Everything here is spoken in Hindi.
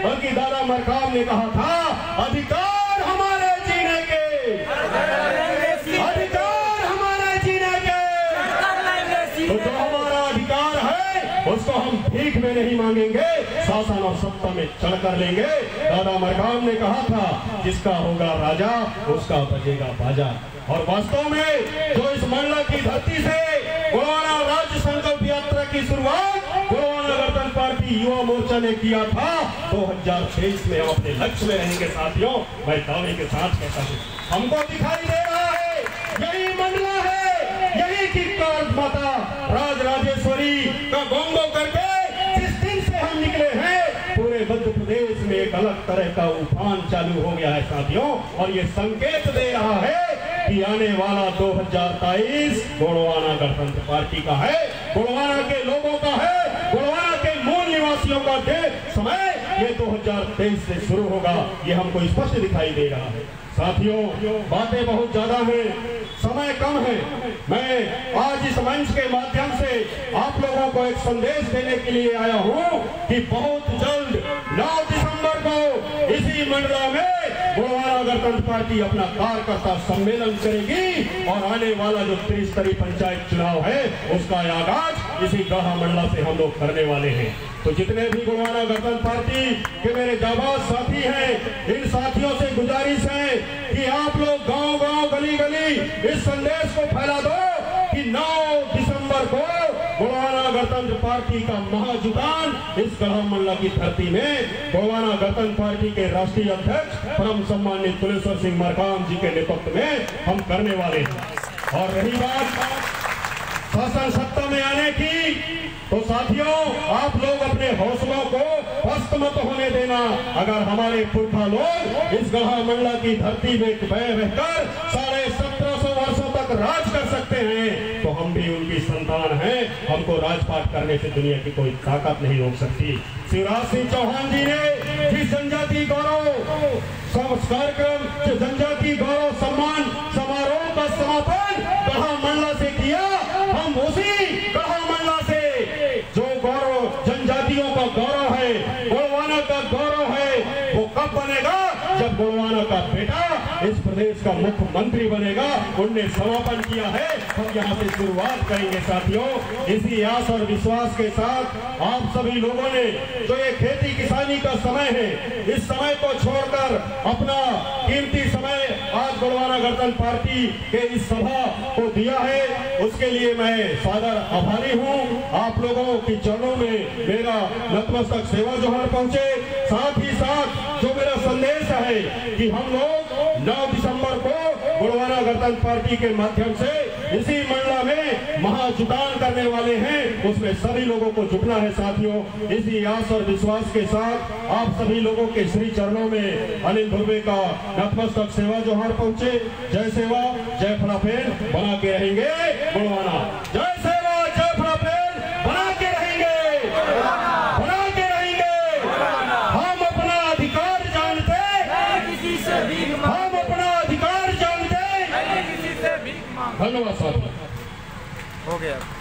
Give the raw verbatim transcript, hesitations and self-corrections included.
बल्कि दादा मरकाम ने कहा था अधिकार हमारे जीने के, अधिकार हमारे जीने के। तो जो हमारा अधिकार है उसको हम भीख में नहीं मांगेंगे, शासन और सत्ता में चढ़ कर लेंगे। दादा मरकाम ने कहा था जिसका होगा राजा उसका बजेगा बाजा। और वास्तव में जो इस मंडला की धरती से गोलवाना राज्य संकल्प यात्रा की शुरुआत गोलवाना गणतंत्र पार्टी युवा मोर्चा ने किया था, दो हजार तेईस में हम अपने लक्ष्य में रहेंगे साथियों। मैं दावे के साथ कहता हूँ हमको दिखाई दे रहा है यही मंडला है, यही किक्कार माता राज राजेश्वरी का गोंगो करके जिस दिन से हम निकले हैं पूरे मध्य प्रदेश में एक अलग तरह का उफान चालू हो गया है साथियों। और ये संकेत दे रहा है कि आने वाला दो हजार तेईस गोलवाना गणतंत्र पार्टी का है, गोलवाना के लोगों का है, गोलवाना के मूल निवासियों का समय ये दो हजार तेईस से शुरू होगा। ये हमको स्पष्ट दिखाई दे रहा है साथियों। बातें बहुत ज्यादा हैं, समय कम है। मैं आज इस मंच के माध्यम से आप लोगों को एक संदेश देने के लिए आया हूं कि बहुत जल्द नौ दिसंबर को इसी मंडला में गोलवाना गणतंत्र पार्टी अपना कार्यकर्ता सम्मेलन करेगी और आने वाला जो त्रिस्तरीय पंचायत चुनाव है उसका आगाज इसी गढ़ा मंडला से हम लोग करने वाले हैं। तो जितने भी गोलवाना गणतंत्र पार्टी के मेरे जाबाज साथी हैं, इन साथियों से गुजारिश है कि आप लोग गांव गांव गली गली इस संदेश को फैला दो कि नौ दिसंबर को गोलवाना गणतंत्र पार्टी का महाजुटान इस गढ़ा मंडला की धरती में गोलवाना गणतंत्र पार्टी के राष्ट्रीय अध्यक्ष परम सम्मानित तुलेश्वर सिंह मरकाम जी के नेतृत्व में हम करने वाले हैं। और रही बात शासन सत्ता में आने की, तो साथियों आप लोग अपने हौसलों को पस्त मत होने देना। अगर हमारे पुरखा लोग इस गढ़ा मंडला की धरती में रहकर साढ़े सत्रह सौ वर्षों तक राज कर सकते हैं तो हम भी उनकी संतान हैं। हमको राजपाट करने से दुनिया की कोई ताकत नहीं रोक सकती। शिवराज सिंह चौहान जी ने जिस जनजाति गौरव कार्यक्रम जनजाति गौरव सम्मान समारोह का समापन गढ़ा मंडला से किया, हम उसी गढ़ा मंडला से जो गौरव जनजातियों का गौरव है, गोलवाना का गौरव है, वो कब बनेगा जब गोलवाना का बेटा इस प्रदेश का मुख्यमंत्री बनेगा। उनने समापन किया है, हम यहाँ से शुरुआत करेंगे साथियों। इसी आस और विश्वास के साथ आप सभी लोगों ने जो ये खेती किसानी का समय है, इस समय को छोड़कर अपना कीमती समय आज गोलवाना गणतंत्र पार्टी के इस सभा को दिया है, उसके लिए मैं सादर आभारी हूँ। आप लोगों की चरणों में मेरा नतमस्तक सेवा जोहार पहुँचे। साथ ही साथ जो मेरा संदेश है कि हम लोग नौ दिसंबर को गोलवाना गणतंत्र पार्टी के माध्यम से इसी मंडला में महाजुटान करने वाले हैं, उसमें सभी लोगों को जुटना है साथियों। इसी आस और विश्वास के साथ आप सभी लोगों के श्री चरणों में अनिल धुर्वे का नतमस्तक सेवा जोहार पहुंचे। जय सेवा जय फलाफेल बना के रहेंगे गोलवाना। जय सेवा जय फलाफेल बना के रहेंगे, बना के रहेंगे। हम अपना अधिकार जानते, हम अपना अधिकार जानते। धन्यवाद साथियों। हो गया।